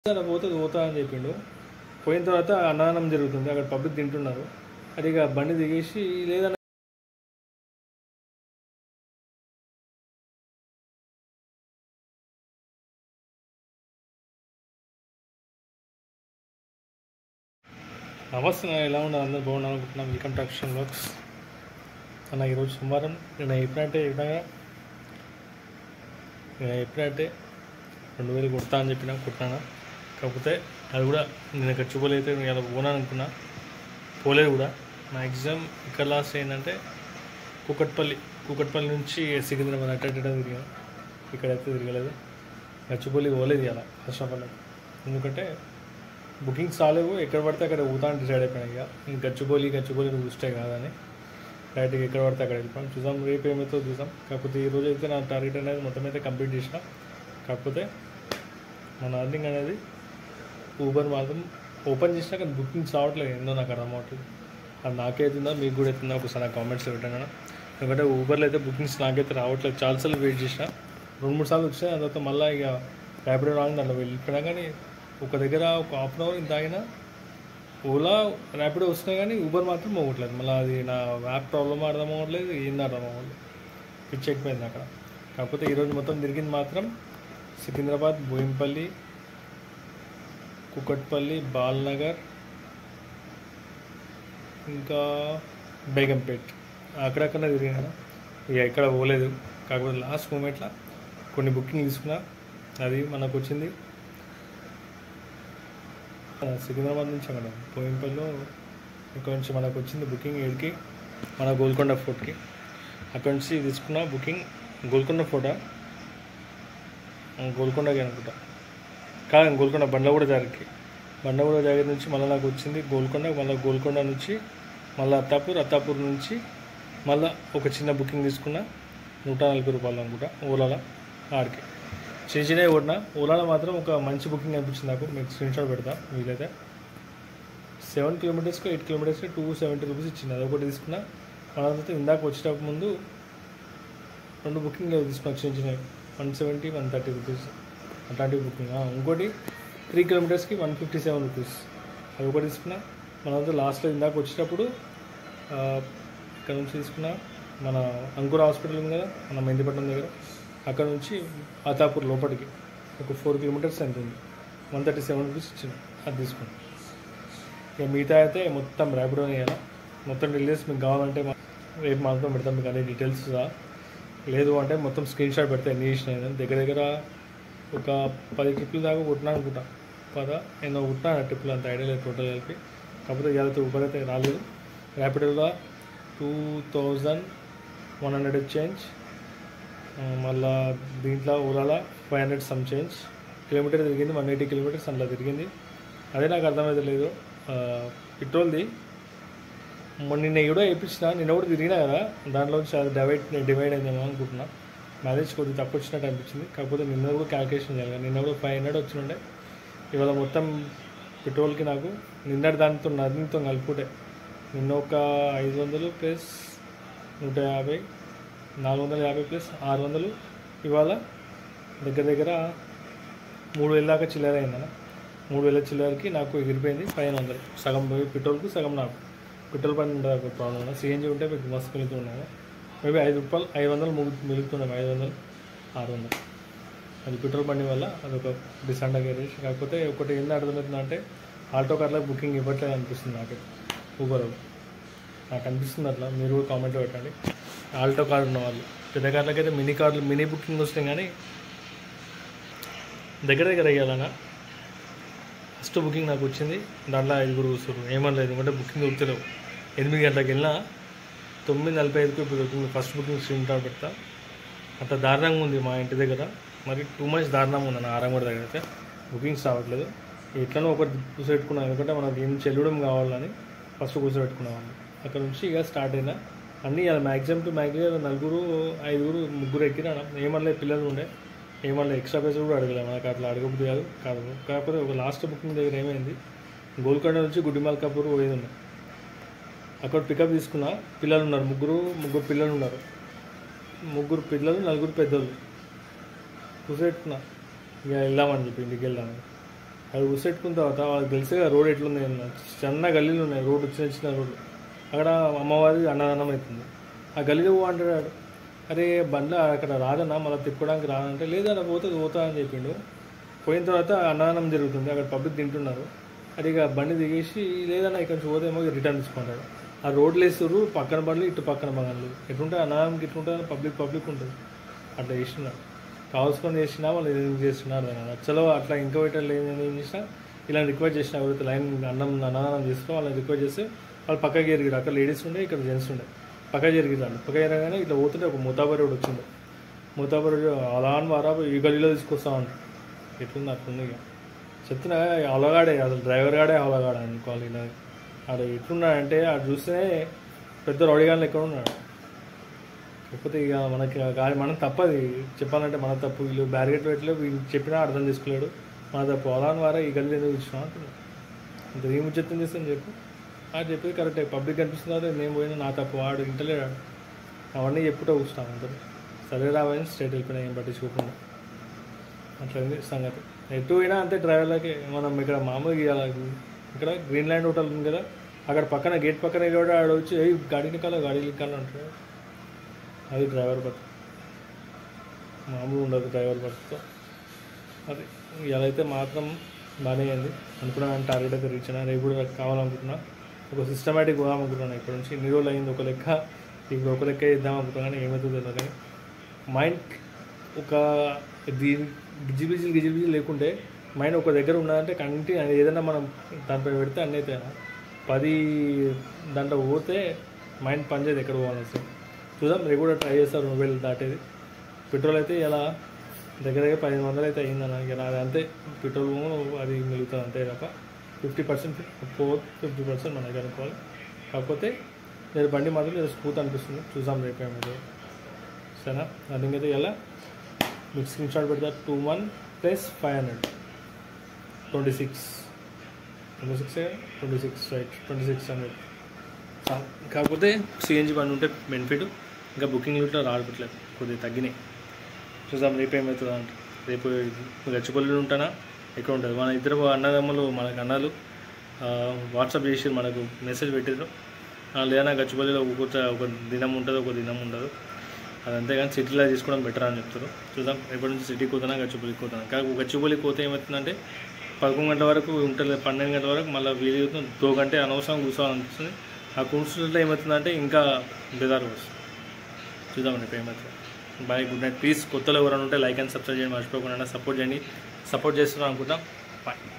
అలా పోతా అని చెప్పిండు. పోయిన తర్వాత అన్నదానం జరుగుతుంది, అక్కడ పబ్లిక్ తింటున్నారు. అది ఇక బండి దిగేసి లేదన్న నమస్తే, ఎలా ఉన్నారు అందరూ? బాగున్నాను అనుకుంటున్నాం. వెల్కమ్ టు అక్షన్ బ్లాగ్స్ అన్న. ఈరోజు సోమవారం. నేను ఎప్పుడంటే 2000 కొడతా అని చెప్పినా కుట్టాను. కాకపోతే అది కూడా నేను ఖర్చుపోలే అయితే ఇలా పోనాను అనుకున్నా, పోలేదు కూడా. మ్యాక్సిమం ఇక్కడ లాస్ట్ ఏంటంటే కూకట్పల్లి నుంచి సికింద్రాబాద్ అట్ట తిరిగాను. ఇక్కడైతే తిరగలేదు. గచ్చిబౌలి పోలేదు ఇలా ఫస్ట్ ఆఫ్ ఆల్. ఎందుకంటే బుకింగ్స్ రాలేవు, ఎక్కడ పడితే అక్కడ ఊతా అని డిసైడ్ అయిపోయినాయి. ఇక గచ్చిబౌలి చూస్తే కాదని డైరెక్ట్గా ఎక్కడ పడితే అక్కడ వెళ్ళిపోయాం. చూసాం రేపు ఏమైతే చూసాం. కాకపోతే ఈరోజు అయితే నా టార్గెట్ అనేది మొత్తం అయితే కంప్లీట్ చేసిన. కాకపోతే మన అర్నింగ్ అనేది ఊబర్ మాత్రం ఓపెన్ చేసినా కానీ బుకింగ్స్ రావట్లేదు. ఏందో నాకు అర్థం అవ్వట్లేదు. అది నాకే అవుతుందా మీకు కూడా అవుతుందా ఒకసారి నాకు కామెంట్స్ పెట్టాను. ఎందుకంటే ఊబర్లో అయితే బుకింగ్స్ నాకైతే రావట్లేదు. చాలాసార్లు వెయిట్ చేసిన, 2-3 సార్లు వచ్చినాయి. దాని తర్వాత మళ్ళీ ఇక ర్యాపిడో రాని దాంట్లో వెళ్ళిపోయినా కానీ ఒక దగ్గర ఒక హాఫ్ అన్ అవర్ ఇంత ఆగినా ఓలా ర్యాపిడో వస్తున్నాయి కానీ ఊబర్ మాత్రం పోవట్లేదు. మళ్ళీ అది నా యాప్ ప్రాబ్లమ్ అర్థం అవ్వట్లేదు, ఏంది అర్థం అవ్వట్లేదు. పిచ్చి ఎక్కిపోయింది అక్కడ. కాకపోతే ఈరోజు మొత్తం తిరిగింది మాత్రం సికింద్రాబాద్, బోయింపల్లి, కూకట్పల్లి, బాల్నగర్, ఇంకా బేగంపేట్, అక్కడక్కడ తిరిగాను. ఇక ఎక్కడ పోలేదు. కాకపోతే లాస్ట్ మూమెంట్లో కొన్ని బుకింగ్ తీసుకున్నా. అది మనకు వచ్చింది సికింద్రాబాద్ నుంచి అక్కడ బోయింపల్లిలో. ఇక్కడ నుంచి మనకు వచ్చింది బుకింగ్ ఏడికి, మన గోల్కొండ ఫోర్ట్కి. అక్కడ నుంచి తీసుకున్న బుకింగ్ గోల్కొండ ఫోర్టా, గోల్కొండకి అనుకుంటా కాదు, గోల్కొండ బండ్లగూడ జాగ్రత్త నుంచి మళ్ళీ నాకు వచ్చింది గోల్కొండ. మళ్ళీ గోల్కొండ నుంచి మళ్ళీ అత్తాపూర్ నుంచి మళ్ళీ ఒక చిన్న బుకింగ్ తీసుకున్న 140 రూపాయలు అనుకుంటా ఓలాలో. ఆడికి చిన్న కొట్టిన. ఓలాలో మాత్రం ఒక మంచి బుకింగ్ అనిపించింది నాకు. మీకు స్క్రీన్ షాట్ పెడతా వీలైతే. 7 కిలోమీటర్స్కి 8 కిలోమీటర్స్కి 270 రూపీస్ ఇచ్చింది. అదొకటి తీసుకున్నా. మళ్ళీ ఇందాక వచ్చేటప్పుడు ముందు 2 బుకింగ్ తీసుకున్నా చిన్న 170, 130 రూపీస్ అట్లాంటి బుకింగ్. ఇంకోటి 3 కిలోమీటర్స్కి 157 రూపీస్ అది ఒకటి తీసుకున్నా. మన లాస్ట్లో ఇందాక వచ్చేటప్పుడు ఇక్కడ నుంచి తీసుకున్న మన అంకుర హాస్పిటల్ ఉంది కదా మన మెందిపట్నం దగ్గర, అక్కడ నుంచి అతాపూర్ లోపలికి ఒక 4 కిలోమీటర్స్ ఎంత ఉంది, 137 రూపీస్ ఇచ్చింది. అది తీసుకున్నాం. ఇక మిగతా అయితే మొత్తం ర్యాపిడోనే వేయాలి. మొత్తం డీటెయిల్స్ మీకు కావాలంటే రేపు మాత్రం పెడతాం మీకు అన్ని డీటెయిల్స్. లేదు అంటే మొత్తం స్క్రీన్ షాట్ పెడతా ఎన్ని చేసినా. దగ్గర ఒక 10 ట్రిప్పులు దాకా కొట్టినా అనుకుంటా. 10 ఎన్నో కొట్టినా ట్రిప్పులు, అంత ఐడియా లేదు టోటల్ కలిపి. కాకపోతే ఇవాళ ఊబర్ అయితే రాలేదు. ర్యాపిడోలో 2100 చేంజ్, మళ్ళా దీంట్లో ఓలాలో 500 సమ్ చేంజ్. కిలోమీటర్ తిరిగింది 180 కిలోమీటర్స్ అందులో తిరిగింది. అదే నాకు అర్థమైతే లేదు. పెట్రోల్ది నిన్న కూడా వేయించిన, నిన్న కూడా తిరిగినా కదా, దాంట్లోంచి అది డివైడ్ అయిందేమో అనుకుంటున్నా. మ్యారేజ్ కొద్దిగా తక్కువ వచ్చినట్టు అనిపించింది. కాకపోతే నిన్న కూడా క్యాల్కులేషన్ చేయాలి. నిన్న కూడా 500 వచ్చినుండే. ఇవాళ మొత్తం పెట్రోల్కి నాకు నిన్నటి దానితో కలుపుకుంటే నిన్న ఒక 500 ప్లస్ 150, 450 ప్లస్ 600, ఇవాళ దగ్గర 3000 దాకా చిల్లర అయిందన్న. 3000 చిల్లరకి నాకు ఎగిరిపోయింది 500. సగం పెట్రోల్కు సగం నాకు. పెట్రోల్ పని ఉండదు ప్రాబ్లం. సిఎన్జీ ఉంటే మీకు మస్తు మిగులుతున్నాను. మేబీ 5 రూపాయలు 500 మిగులుతున్నాం, 500, 600. అది పెట్రోల్ బండి వల్ల అదొక డిసడ్వాంటేజ్. కాకపోతే ఒకటి ఏంది అర్థమవుతుందంటే ఆల్టో కార్లకు బుకింగ్ ఇవ్వట్లేదు అనిపిస్తుంది నాకు. ఊబర్ నాకు అనిపిస్తుంది అట్లా. మీరు కూడా కామెంట్లో పెట్టండి. ఆల్టో కార్ ఉన్న వాళ్ళు, పెద్ద కార్లకైతే మినీ బుకింగ్ వస్తాయి కానీ దగ్గర వేయాలన్నా. ఫస్ట్ బుకింగ్ నాకు వచ్చింది, దాంట్లో 5 కూర్చున్నారు. ఏమనలేదు, ఎందుకంటే బుకింగ్ దొరుకుతలేవు. 8 గంటలకు వెళ్ళినా 9:45కు ఇప్పుడు దొరుకుతుంది. ఫస్ట్ బుకింగ్ స్క్రీన్ షాట్ పెడతా. అంత దారుణంగా ఉంది మా ఇంటి దగ్గర. మరి టూ మచ్ దారుణంగా ఉంది నా ఆరంగూడ దగ్గర అయితే. బుకింగ్స్ రావట్లేదు. ఎట్లనో ఒకటి కూర్చోబెట్టుకున్నాను, ఎందుకంటే మనకి ఏం చెల్లడం కావాలని ఫస్ట్ కూర్చోబెట్టుకున్నాను. అక్కడ నుంచి ఇక స్టార్ట్ అయినా అన్నీ అది మ్యాక్సిమం 4, 5, 3 ఎక్కినా. ఏమనలేదు, పిల్లలు ఉండే ఏమన్నా ఎక్స్ట్రా పైసలు కూడా అడగలేదు. మనకు అట్లా అడగబుద్ది కాదు. కాకపోతే ఒక లాస్ట్ బుకింగ్ దగ్గర ఏమైంది, గోల్కొండ నుంచి గుడిమల్కాపూర్ పోయేది ఉన్నాయి. అక్కడ పికప్ తీసుకున్నా. పిల్లలు ఉన్నారు, ముగ్గురు పిల్లలు ఉన్నారు. 3 పిల్లలు, 4 పెద్దోళ్ళు. కూర్చోబెట్టుకున్నా. ఇక వెళ్దామని చెప్పి ఇంటికి వెళ్దామని. అది ఉసెట్టుకున్న తర్వాత వాళ్ళకి తెలుసుగా రోడ్ ఎట్లుంది అన్న, చిన్న గల్లీలు ఉన్నాయి, రోడ్డు చిన్న చిన్న రోడ్డు, అక్కడ అమ్మవారి అన్నదానం అవుతుంది. ఆ గల్లీలో అంటాడు, అరే బండ్ల అక్కడ రాదన్నా, మళ్ళీ తిప్పుకోవడానికి రాదంటే, లేదన్నా పోతా అని చెప్పిండు. పోయిన తర్వాత అన్నదానం జరుగుతుంది, అక్కడ పబ్లిక్ తింటున్నారు. అది ఇక బండి దిగేసి, లేదన్నా ఇక్కడ నుంచి పోతేమో రిటర్న్ తీసుకుంటాడు. ఆ రోడ్లు వేస్తారు, పక్కన బండ్లు ఇటు పక్కన బండ్లు, ఎట్లుంటాయి అన్నదానంకి ఎట్లుంటుంది, పబ్లిక్ ఉంటుంది. అట్లా చేస్తున్నారు, కావాల్సుకొని చేసినా వాళ్ళు ఏం చేస్తున్నారు నచ్చలో అట్లా. ఇంకా పెట్టాలి ఏం చేసినా ఇలా రిక్వెస్ట్ చేసినా, ఎవరైతే లైన్ అన్నదానం చేస్తారో వాళ్ళని రిక్వెస్ట్ చేస్తే వాళ్ళు పక్కకి జరిగారు. అక్కడ లేడీస్ ఉండే, ఇక్కడ జెంట్స్ ఉండే, పక్క జరిగిరాడు. పక్క జరగానే ఇట్లా పోతుంటే ఒక మూతాబరి కూడా వచ్చిండు. మూతాబరి అలా అని వారా ఈ గల్లీలో తీసుకొస్తా ఉంటాడు. ఎట్లుంది అట్లుంది. ఇక చెప్తున్నా అవలగాడే, అసలు డ్రైవర్ గాడే అవలగాడే అనుకోవాలి. ఇలా ఆడ ఎట్లున్నాడంటే ఆడు చూస్తే పెద్ద రౌడీగాళ్ళు ఎక్కడ ఉన్నాడు. కాకపోతే ఇక మనకి మనం తప్పది చెప్పాలంటే, మన తప్పు. వీళ్ళు బ్యారిగేట్ పెట్టలేదు, వీళ్ళు చెప్పినా అర్థం చేసుకోలేడు, మన తప్పు. అలా అని వారా ఈ గల్లీ ఎందుకు ఇచ్చినా అంటున్నాడు. ఇంత ఏం ముచ్చత్తం చేస్తాను చెప్పు. అది చెప్పేది కరెక్టే, పబ్లిక్ కనిపిస్తున్నారు, నేను పోయినా నా తప్పు, వాడు ఇంటలేడు. అవన్నీ చెప్పుటూ కూర్చున్నాం అందరూ. సరే రావని స్ట్రైట్ వెళ్ళిపోయినా, ఏం పట్టించుకోకుండా. అట్లయింది సంగతి. ఎటు పోయినా అంతే డ్రైవర్లకి. మనం ఇక్కడ మామూలుగా ఇక్కడ గ్రీన్ ల్యాండ్ హోటల్ ఉంది కదా, అక్కడ పక్కన గేట్ పక్కన కూడా ఆడ వచ్చి గాడి నికాల అంటారు. అది డ్రైవర్ బతుకు, మామూలు ఉండదు డ్రైవర్ బతుకుతో. అది ఇలా అయితే మాత్రం బాగానే అయింది అనుకున్నాను. టార్గెట్ అయితే రీచ్ అయినా. రేపు కూడా కావాలనుకుంటున్నా, ఒక సిస్టమేటిక్ పోదాం అనుకుంటున్నాను. ఇక్కడ నుంచి ఇన్ని రోజులు అయింది ఒక లెక్క, ఇప్పుడు ఒక లెక్క ఇద్దాం అనుకుంటున్నా. కానీ ఏమవుతుందో తెలియదు. కానీ మైండ్ ఒక గిజిబిజి లేకుంటే మైండ్ ఒక దగ్గర ఉన్నదంటే కంటిన్యూ ఏదైనా మనం దానిపై పెడితే అన్నీ అయితే 10 దాంట్లో పోతే మైండ్ పనిచేది ఎక్కడ పోవాలి. చూద్దాం, రేపు కూడా ట్రై చేస్తారు 2000 దాటేది. పెట్రోల్ అయితే ఇలా దగ్గర 1500 అయితే అయిందన్న. ఇక నాది అంతే, పెట్రోల్ అది మిగులుతుంది అంతే తప్ప 50% 50% మనకి అనుకోవాలి. కాకపోతే నేను బండి మాత్రం నేను స్మూత్ అనిపిస్తుంది. చూద్దాం రేపు ఏమైతే. సరేనా, రన్నింగ్ అయితే ఇలా మీకు స్క్రీన్ షాట్ పెడతా. 21 + 500 26 రైట్, 2600. కాకపోతే సిఎన్జి బండి ఉంటే బెనిఫిట్. ఇంకా బుకింగ్ ఇట్లా రావట్లేదు, కొద్దిగా తగ్గినాయి. చూద్దాం రేపు ఏమవుతుందో. అంటే రేపు గచ్చిపల్లిలో ఉంటానా, ఎక్కడ ఉంటుంది. మన ఇద్దరు అన్నదమ్ములు, మనకు అన్నలు వాట్సాప్ చేసి మనకు మెసేజ్ పెట్టారు, లేదన్నా గచ్చిపల్లిలో ఒక దినం ఉంటుంది, ఒక దినం ఉండదు. అదంతే, కానీ సిటీలో తీసుకోవడం బెటర్ అని చెప్తారు. చూద్దాం రేపటి నుంచి సిటీకి పోతున్నా, గచ్చిపల్లికి పోతున్నా. కానీ గచ్చిపల్లికి పోతే ఏమవుతుందంటే 11 గంటల వరకు ఉంటుంది, 12 గంటల వరకు మళ్ళీ వీలు 2 గంటే అనవసరం కూర్చోవాలనిపిస్తుంది. ఆ కూర్చుంటే ఏమవుతుందంటే ఇంకా బెదారు వస్తుంది. చూద్దాం రేపు ఏమవుతుంది. Bye, good night, please. కొత్తలో ఎవరైనా ఉంటే లైక్ అండ్ సబ్స్క్రైబ్ చేయండి, మర్చిపోకుండా సపోర్ట్ చేయండి. సపోర్ట్ చేస్తున్నాను అనుకుంటాం. బాయ్.